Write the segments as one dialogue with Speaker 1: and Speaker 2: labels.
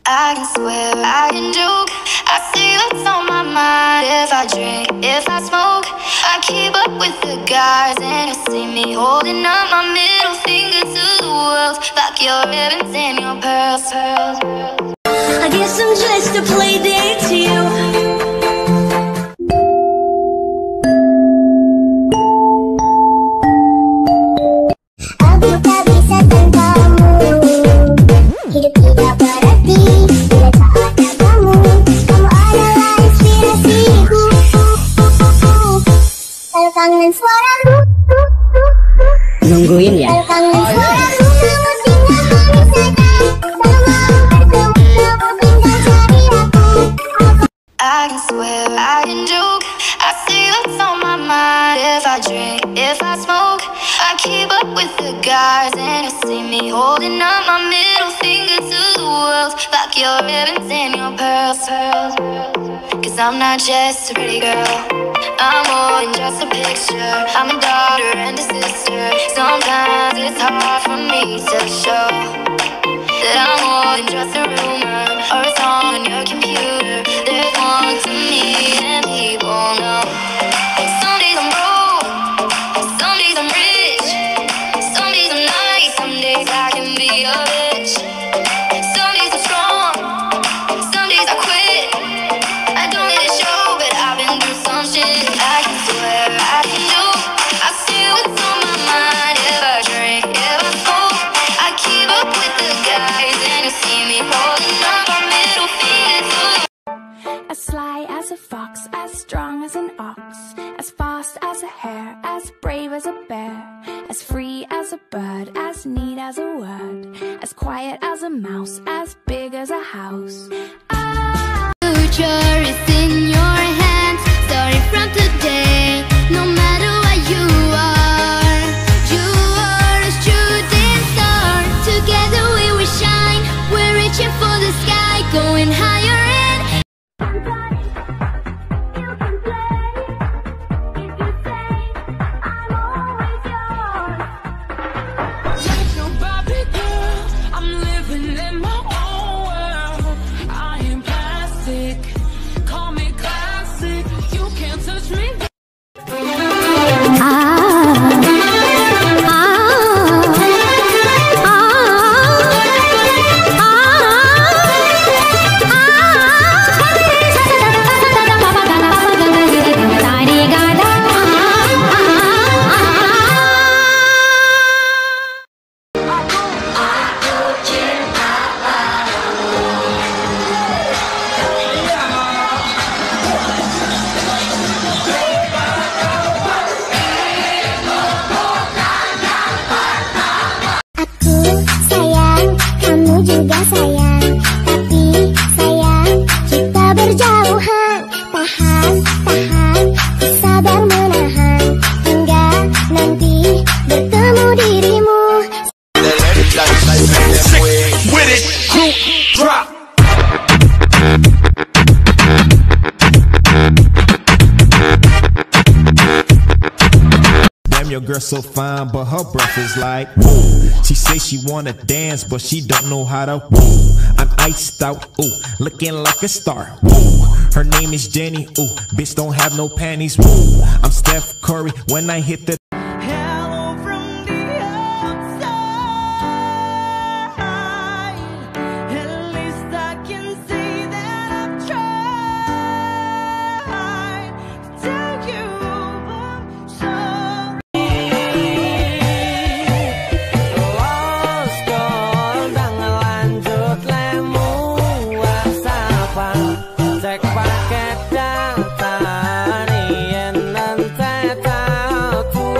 Speaker 1: I can swear, I can joke. I see what's on my mind. If I drink, if I smoke, I keep up with the guys, and you see me holding up my middle finger to the world. Fuck your ribbons and your pearls.
Speaker 2: I guess I'm just a play date to you.
Speaker 3: Aku tak bisa tanpamu. Hidup tidak berarti bila tak ada kamu. Kamu adalah inspirasiku. Kalau kangen suaramu,
Speaker 4: nungguin ya.
Speaker 3: kalau kangen suaramu, kamu tinggal kami saja. Kalau mau bertemu, kamu tinggal cari aku.
Speaker 1: I can swear, I can joke. I see what's on my mind. If I drink, if I smoke, I keep up with the guys, and you see me holding up my middle finger to the world. Fuck your ribbons and your pearls. Cause I'm not just a pretty girl, I'm more than just a picture. I'm a daughter and a sister. Sometimes it's hard for me to show that I'm more than just a rumor or a song on your computer. There's more to me than people know. Some days I'm broke, some days I'm rich, some days I'm nice, some days I can be a bitch. Some days I'm strong, some days I quit. I don't let it show, but I've been through some shit. I can swear, I can joke. I see what's on my mind. If I drink, if I smoke, I keep up with the guys, and you see me holding up my middle finger to the
Speaker 5: as sly as a fox, as strong as an ox, as fast as a hare, as brave as a bear, as free as a bird, as neat as a word, as quiet as a mouse, as big as a house.
Speaker 1: future is in your hands. Starting from today, no matter what you are a shooting star. Together we will shine. We're reaching for the sky, going higher and
Speaker 3: juga sayang, tapi sayang kita berjauhan. Tahan, tahan, sabar menahan hingga nanti bertemu dirimu.
Speaker 6: Your girl so fine, but her breath is like woo. She say she wanna dance, but she don't know how to woo. I'm iced out, ooh, looking like a star, woo. Her name is Jenny, ooh, bitch don't have no panties, woo. I'm Steph Curry when I hit the
Speaker 7: hello from the outside. At least I can say that I've tried to tell you I'm sorry. Cek paket data yen nanti tahu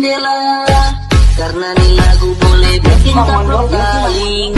Speaker 2: jendela, karena nih lagu boleh bikin tak paling.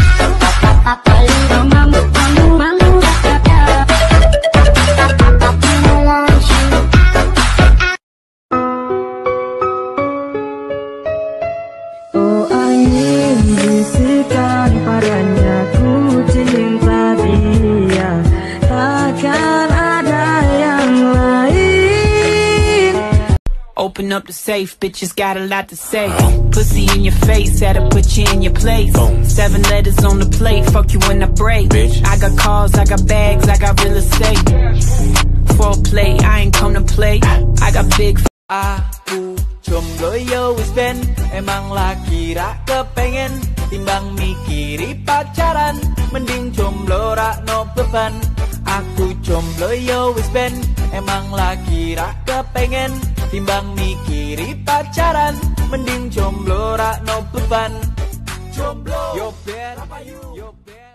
Speaker 7: Oh angin bisikan padanya, ku cinta dia, takkan ada yang lain.
Speaker 4: Open up the safe, bitches got a lot to say. Pussy in your face, had to put you in your place. 7 letters on the plate, fuck you when I break. I got cars, I got bags, I got real estate. Foreplay, I ain't come to play. I got big.
Speaker 8: Aku jomblo yo wis ben, emang lagi rak kepengen. Timbang mikiri pacaran, mending jomblo rak no beban. Aku jomblo yo wis ben, emang lagi rak kepengen. Timbang mikiri pacaran, mending jomblo rak no beban. Jomblo yo ben, apa yo ben.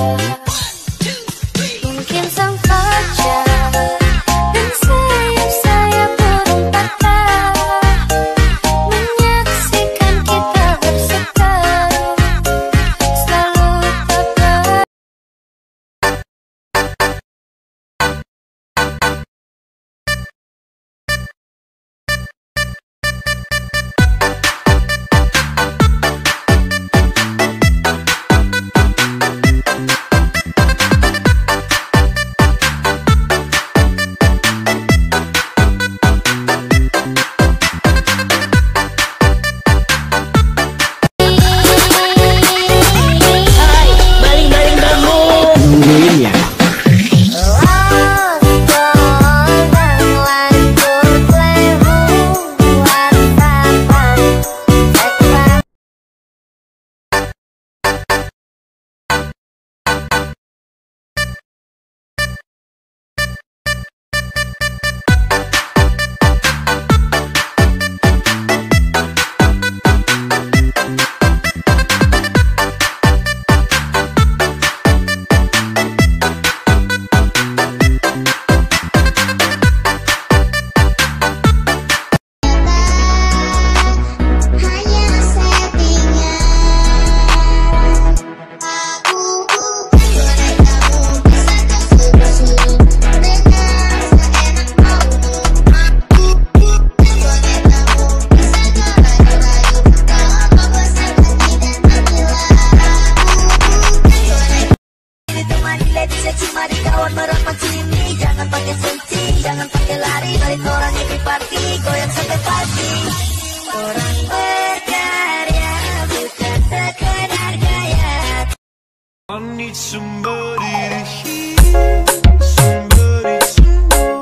Speaker 3: Mungkin sang fajar dan sayap saya burung patah, menyaksikan kita berseteru, selalu tepat.
Speaker 6: I need somebody to hear, somebody to know,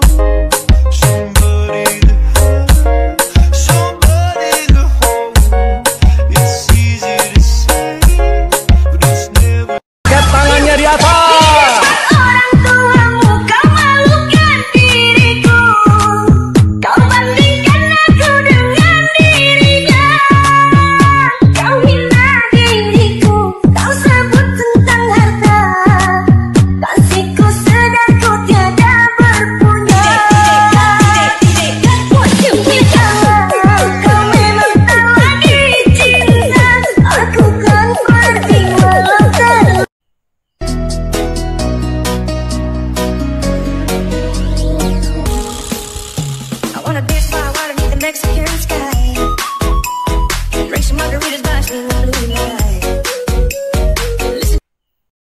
Speaker 6: somebody to have, somebody to hold. It's easy to say, but it's never.
Speaker 8: Angkat tangannya di atas.
Speaker 2: Orang tuamu, kau malukan diriku, kau bandingkan aku dengan dirinya, kau hina diriku, kau sebut tentang harta, kasihku sedang ku tiada berpunya. Kau memang tak lagi cinta, aku kan pergi walau terlalu.
Speaker 5: I wanna dance by water beneath the Mexican sky.